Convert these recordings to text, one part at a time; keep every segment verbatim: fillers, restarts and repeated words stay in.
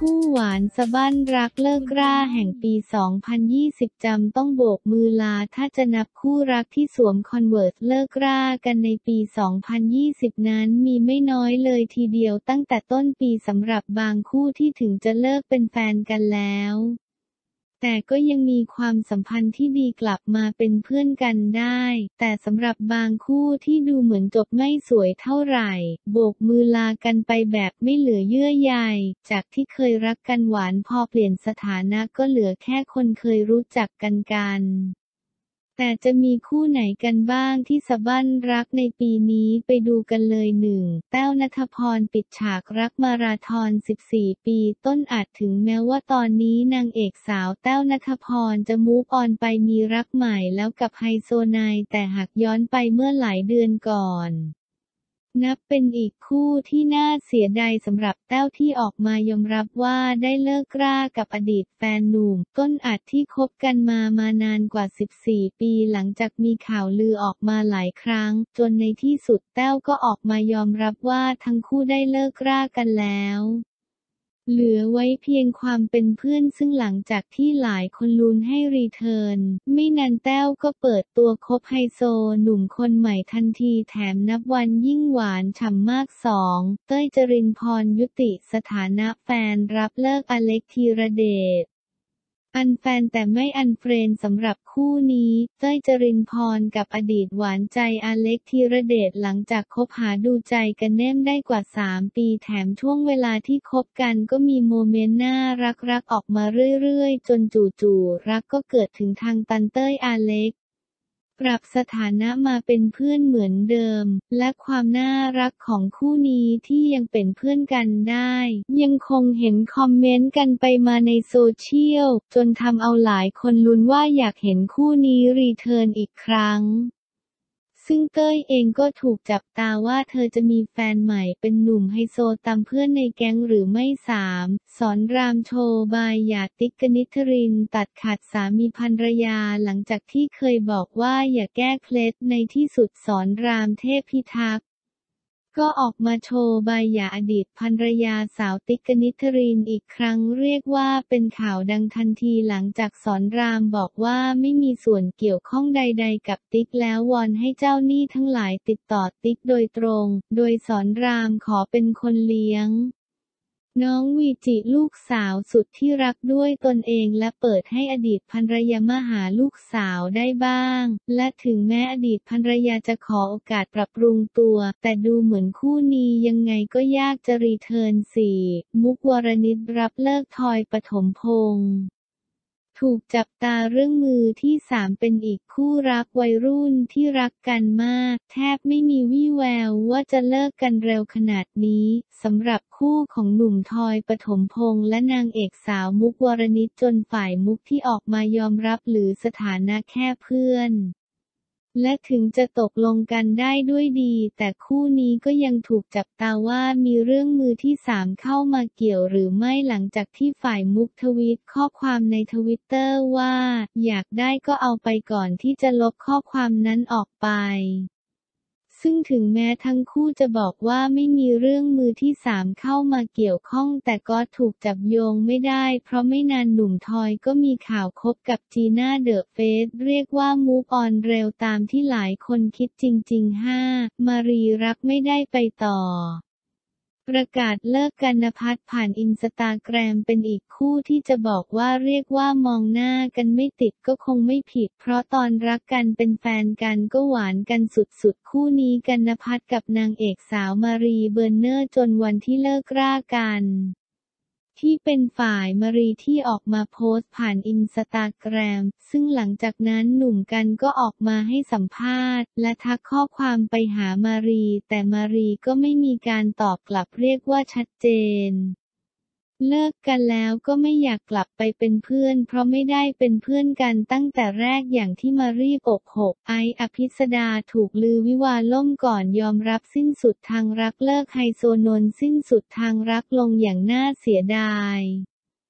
คู่หวานสะบั้นรักเลิกราแห่งปี สองพันยี่สิบ จำต้องโบกมือลาถ้าจะนับคู่รักที่สวมคอนเวิร์สเลิกรากันในปี สองพันยี่สิบ นั้นมีไม่น้อยเลยทีเดียวตั้งแต่ต้นปีสำหรับบางคู่ที่ถึงจะเลิกเป็นแฟนกันแล้วแต่ก็ยังมีความสัมพันธ์ที่ดีกลับมาเป็นเพื่อนกันได้แต่สำหรับบางคู่ที่ดูเหมือนจบไม่สวยเท่าไหร่โบกมือลากันไปแบบไม่เหลือเยื่อใยจากที่เคยรักกันหวานพอเปลี่ยนสถานะก็เหลือแค่คนเคยรู้จักกันกันแต่จะมีคู่ไหนกันบ้างที่สะบั้นรักในปีนี้ไปดูกันเลยหนึ่งแต้วณัฐพรปิดฉากรักมาราธอนสิบสี่ปีต้นอาจถึงแม้ว่าตอนนี้นางเอกสาวแต้วณัฐพรจะมูฟออนไปมีรักใหม่แล้วกับไฮโซไนแต่หากย้อนไปเมื่อหลายเดือนก่อนนับเป็นอีกคู่ที่น่าเสียดายสำหรับแต้วที่ออกมายอมรับว่าได้เลิกรากับอดีตแฟนหนุ่มต้นอาจที่คบกันมามานานกว่าสิบสี่ปีหลังจากมีข่าวลือออกมาหลายครั้งจนในที่สุดแต้วก็ออกมายอมรับว่าทั้งคู่ได้เลิกรากันแล้วเหลือไว้เพียงความเป็นเพื่อนซึ่งหลังจากที่หลายคนลุ้นให้รีเทิร์นไม่นานแต้วก็เปิดตัวคบไฮโซหนุ่มคนใหม่ทันทีแถมนับวันยิ่งหวานฉ่ำมากสองเต้ยจรินพรยุติสถานะแฟนรับเลิกอเล็กธีรเดชอันแฟนแต่ไม่อันเฟรนด์สำหรับคู่นี้เต้ยจรินพรกับอดีตหวานใจอเล็กธีรเดชหลังจากคบหาดูใจกันแน่นได้กว่าสามปีแถมช่วงเวลาที่คบกันก็มีโมเมนต์น่ารักๆออกมาเรื่อยๆจนจู่ๆรักก็เกิดถึงทางตันเต้ยอเล็กปรับสถานะมาเป็นเพื่อนเหมือนเดิมและความน่ารักของคู่นี้ที่ยังเป็นเพื่อนกันได้ยังคงเห็นคอมเมนต์กันไปมาในโซเชียลจนทำเอาหลายคนลุ้นว่าอยากเห็นคู่นี้รีเทิร์นอีกครั้งซึ่งเต้ยเองก็ถูกจับตาว่าเธอจะมีแฟนใหม่เป็นหนุ่มไฮโซตามเพื่อนในแก๊งหรือไม่สามสอนรามโชว์บายหยาดติ๊กกนิษฐรินตัดขาดสามีภรรยาหลังจากที่เคยบอกว่าอย่าแก้เคล็ดในที่สุดสอนรามเทพพิทักษ์ก็ออกมาโชว์ใบหย่าอดีตภรรยาสาวติ๊กกนิษฐรินอีกครั้งเรียกว่าเป็นข่าวดังทันทีหลังจากสอนรามบอกว่าไม่มีส่วนเกี่ยวข้องใดๆกับติ๊กแล้ววอนให้เจ้าหนี้ทั้งหลายติดต่อติ๊กโดยตรงโดยสอนรามขอเป็นคนเลี้ยงน้องวีจิลูกสาวสุดที่รักด้วยตนเองและเปิดให้อดีตภรรยามาหาลูกสาวได้บ้างและถึงแม้อดีตภรรยาจะขอโอกาสปรับปรุงตัวแต่ดูเหมือนคู่นี้ยังไงก็ยากจะรีเทิร์นสี่มุกวรณิตรับเลิกทอยปฐมพงษ์ถูกจับตาเรื่องมือที่สามเป็นอีกคู่รักวัยรุ่นที่รักกันมากแทบไม่มีวี่แววว่าจะเลิกกันเร็วขนาดนี้สำหรับคู่ของหนุ่มทอยปฐมพงษ์และนางเอกสาวมุกวรณิตจนฝ่ายมุกที่ออกมายอมรับหรือสถานะแค่เพื่อนและถึงจะตกลงกันได้ด้วยดีแต่คู่นี้ก็ยังถูกจับตาว่ามีเรื่องมือที่สามเข้ามาเกี่ยวหรือไม่หลังจากที่ฝ่ายมุกทวีตข้อความในทวิตเตอร์ว่าอยากได้ก็เอาไปก่อนที่จะลบข้อความนั้นออกไปซึ่งถึงแม้ทั้งคู่จะบอกว่าไม่มีเรื่องมือที่สามเข้ามาเกี่ยวข้องแต่ก็ถูกจับโยงไม่ได้เพราะไม่นานหนุ่มทอยก็มีข่าวคบกับจีน่าเดอะเฟสเรียกว่ามูฟออนเร็วตามที่หลายคนคิดจริงๆห้ามารีรักไม่ได้ไปต่อประกาศเลิกกันณภัทรผ่านอินสตาแกรมเป็นอีกคู่ที่จะบอกว่าเรียกว่ามองหน้ากันไม่ติดก็คงไม่ผิดเพราะตอนรักกันเป็นแฟนกันก็หวานกันสุดๆคู่นี้กันณภัทรกับนางเอกสาวมารีเบอร์เนอร์จนวันที่เลิกรากันที่เป็นฝ่ายมารีที่ออกมาโพสต์ผ่านอินสตาแกรมซึ่งหลังจากนั้นหนุ่มกันก็ออกมาให้สัมภาษณ์และทักข้อความไปหามารีแต่มารีก็ไม่มีการตอบกลับเรียกว่าชัดเจนเลิกกันแล้วก็ไม่อยากกลับไปเป็นเพื่อนเพราะไม่ได้เป็นเพื่อนกันตั้งแต่แรกอย่างที่มารีอกหกไอซ์อภิสดาถูกลือวิวาห์ล่มก่อนยอมรับสิ้นสุดทางรักเลิกไฮโซนนท์สิ้นสุดทางรักลงอย่างน่าเสียดาย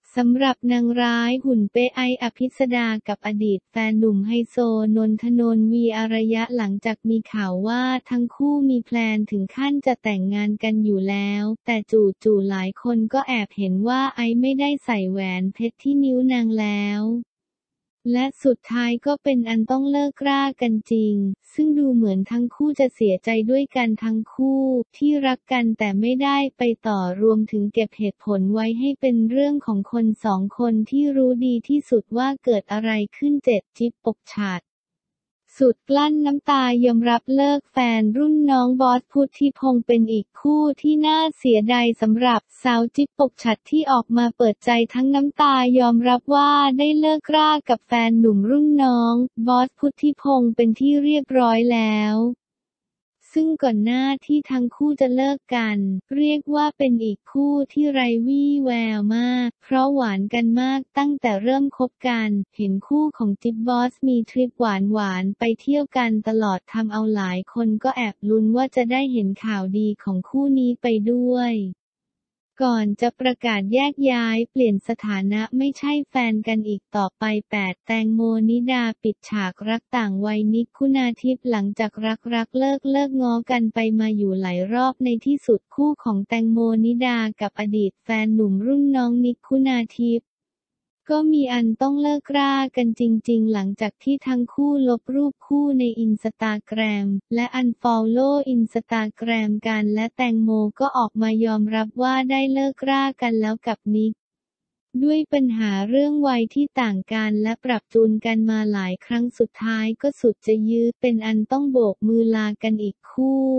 สำหรับนางร้ายหุ่นเป๊ะไอซ์อภิสดากับอดีตแฟนหนุ่มไฮโซนนทนนท์ วีอารยะหลังจากมีข่าวว่าทั้งคู่มีแพลนถึงขั้นจะแต่งงานกันอยู่แล้วแต่จู่ๆหลายคนก็แอบเห็นว่าไอซ์ไม่ได้ใส่แหวนเพชรที่นิ้วนางแล้วและสุดท้ายก็เป็นอันต้องเลิกรากันจริงซึ่งดูเหมือนทั้งคู่จะเสียใจด้วยกันทั้งคู่ที่รักกันแต่ไม่ได้ไปต่อรวมถึงเก็บเหตุผลไว้ให้เป็นเรื่องของคนสองคนที่รู้ดีที่สุดว่าเกิดอะไรขึ้นเจ็ดจิ๊บปกฉัตรสุดกลั้นน้ำตายอมรับเลิกแฟนรุ่นน้องบอสพุทธิพงษ์เป็นอีกคู่ที่น่าเสียดายสำหรับสาวจิ๊บปกฉัตรที่ออกมาเปิดใจทั้งน้ำตายอมรับว่าได้เลิกรากับแฟนหนุ่มรุ่นน้องบอสพุทธิพงษ์เป็นที่เรียบร้อยแล้วซึ่งก่อนหน้าที่ทั้งคู่จะเลิกกันเรียกว่าเป็นอีกคู่ที่ไร้วี่แววมากเพราะหวานกันมากตั้งแต่เริ่มคบกันเห็นคู่ของจิ๊บบอสมีทริปหวานๆไปเที่ยวกันตลอดทำเอาหลายคนก็แอบลุ้นว่าจะได้เห็นข่าวดีของคู่นี้ไปด้วยก่อนจะประกาศแยกย้ายเปลี่ยนสถานะไม่ใช่แฟนกันอีกต่อไปแปดแตงโมนิดาปิดฉากรักต่างวัยนิกคุณาทิพย์หลังจากรักรักเลิกเลิกง้อกันไปมาอยู่หลายรอบในที่สุดคู่ของแตงโมนิดากับอดีตแฟนหนุ่มรุ่นน้องนิกคุณาทิพย์ก็มีอันต้องเลิกรากันจริงๆหลังจากที่ทั้งคู่ลบรูปคู่ในอินสตาแกรมและอันฟอลโล่อินสตาแกรมกันและแตงโมก็ออกมายอมรับว่าได้เลิกรากันแล้วกับนิกด้วยปัญหาเรื่องวัยที่ต่างกันและปรับจูนกันมาหลายครั้งสุดท้ายก็สุดจะยื้อเป็นอันต้องโบกมือลากันอีกคู่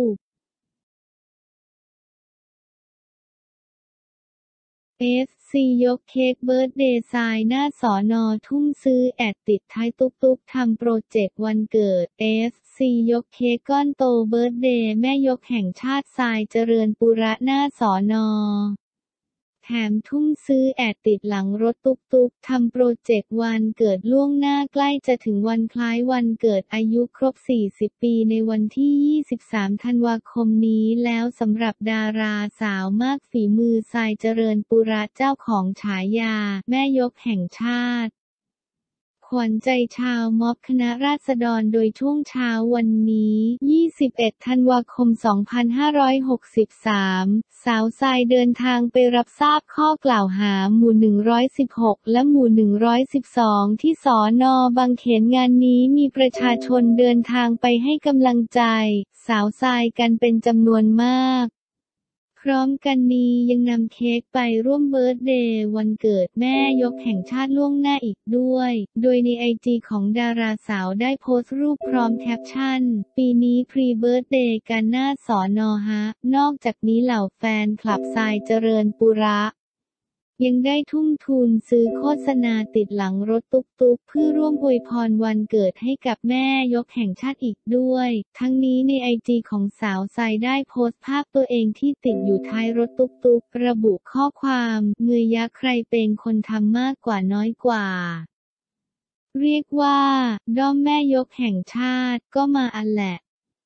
เอฟ ซี ยกเค้กเบิร์ธเดย์ไซน์หน้าสน.ทุ่งซื้อแอดติดท้ายตุ๊กๆทำโปรเจกต์วันเกิด เอฟ ซี ยกเค้กก้อนโตเบิร์ธเดย์แม่ยกแห่งชาติทรายเจริญปุระหน้าสน.แถมทุ่มซื้อแอดติดหลังรถตุ๊กๆทำโปรเจกต์วันเกิดล่วงหน้าใกล้จะถึงวันคล้ายวันเกิดอายุครบสี่สิบปีในวันที่ยี่สิบสามธันวาคมนี้แล้วสำหรับดาราสาวมากฝีมือทรายเจริญปุระเจ้าของฉายาแม่ยกแห่งชาติขวัญใจชาวม็อบคณะราษฎรโดยช่วงเช้าวันนี้ยี่สิบเอ็ดธันวาคมสองพันห้าร้อยหกสิบสามสาวทรายเดินทางไปรับทราบข้อกล่าวหาหมู่หนึ่งร้อยสิบหกและหมู่หนึ่งร้อยสิบสองที่สน.บางเขนงานนี้มีประชาชนเดินทางไปให้กำลังใจสาวทรายกันเป็นจำนวนมากพร้อมกันนี้ยังนำเค้กไปร่วมเบิร์ธเดย์วันเกิดแม่ยกแห่งชาติล่วงหน้าอีกด้วยโดยในไอจีของดาราสาวได้โพสต์รูปพร้อมแคปชั่นปีนี้พรีเบิร์ธเดย์กันหน้าสน.ฮะนอกจากนี้เหล่าแฟนคลับทรายเจริญปุระยังได้ทุ่มทุนซื้อโฆษณาติดหลังรถตุ๊กๆเพื่อร่วมอวยพรวันเกิดให้กับแม่ยกแห่งชาติอีกด้วยทั้งนี้ในไอจีของสาวทรายได้โพสต์ภาพตัวเองที่ติดอยู่ท้ายรถตุ๊กๆระบุข้อความเงยยักษ์ใครเป็นคนทำมากกว่าน้อยกว่าเรียกว่าด้อมแม่ยกแห่งชาติก็มาอันแหละ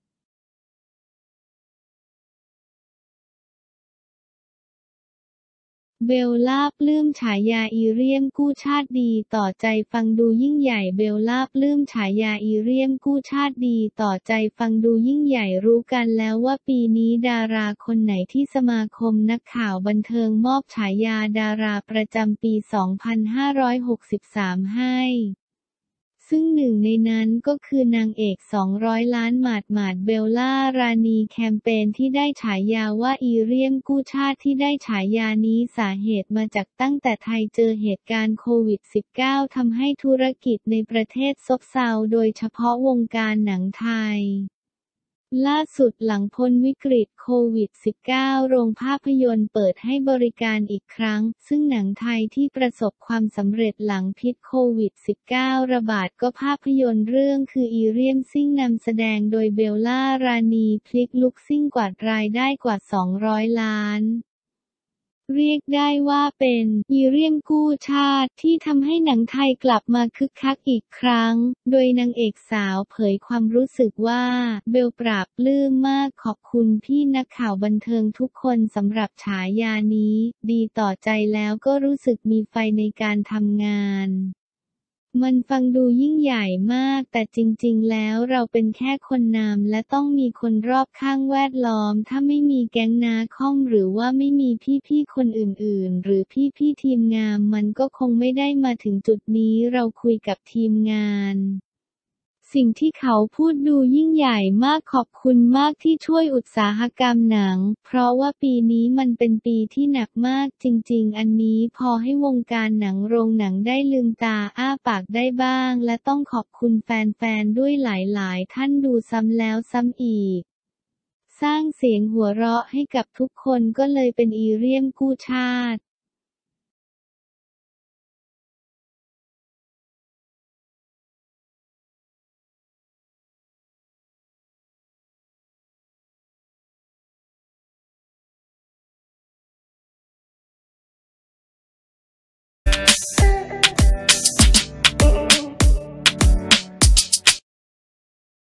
เบลล่าปลื้มฉายาอีเรียมกู้ชาติดีต่อใจฟังดูยิ่งใหญ่เบลล่าปลื้มฉายาอีเรียมกู้ชาติดีต่อใจฟังดูยิ่งใหญ่รู้กันแล้วว่าปีนี้ดาราคนไหนที่สมาคมนักข่าวบันเทิงมอบฉายาดาราประจำปี สองพันห้าร้อยหกสิบสาม ให้ซึ่งหนึ่งในนั้นก็คือนางเอกสองร้อยล้านหมาดหมาดเบลล่ารานีแคมเปญที่ได้ฉายาว่าอีเรียมกู้ชาติที่ได้ฉายานี้สาเหตุมาจากตั้งแต่ไทยเจอเหตุการณ์โควิด สิบเก้า ทำให้ธุรกิจในประเทศซบเซาโดยเฉพาะวงการหนังไทยล่าสุดหลังพ้นวิกฤตโควิด สิบเก้า โรงภาพยนตร์เปิดให้บริการอีกครั้งซึ่งหนังไทยที่ประสบความสำเร็จหลังพิษโควิด สิบเก้า ระบาดก็ภาพยนตร์เรื่องคืออีเรียมซิ่งนำแสดงโดยเบลล่ารานีพลิกลุกซิ่งกวาดรายได้กว่าสองร้อยล้านเรียกได้ว่าเป็นอีเรี่ยมกู้ชาติที่ทำให้หนังไทยกลับมาคึกคักอีกครั้ง โดยนางเอกสาวเผยความรู้สึกว่าเบลปราบปลื้มมากขอบคุณพี่นักข่าวบันเทิงทุกคนสำหรับฉายานี้ดีต่อใจแล้วก็รู้สึกมีไฟในการทำงานมันฟังดูยิ่งใหญ่มากแต่จริงๆแล้วเราเป็นแค่คนนำและต้องมีคนรอบข้างแวดล้อมถ้าไม่มีแก๊งน้าค่อมหรือว่าไม่มีพี่ๆคนอื่นๆหรือพี่ๆทีมงานมันก็คงไม่ได้มาถึงจุดนี้เราคุยกับทีมงานสิ่งที่เขาพูดดูยิ่งใหญ่มากขอบคุณมากที่ช่วยอุตสาหกรรมหนังเพราะว่าปีนี้มันเป็นปีที่หนักมากจริงๆอันนี้พอให้วงการหนังโรงหนังได้ลืมตาอ้าปากได้บ้างและต้องขอบคุณแฟนๆด้วยหลายๆท่านดูซ้ำแล้วซ้ำอีกสร้างเสียงหัวเราะให้กับทุกคนก็เลยเป็นอีเรี่ยมกู้ชาติ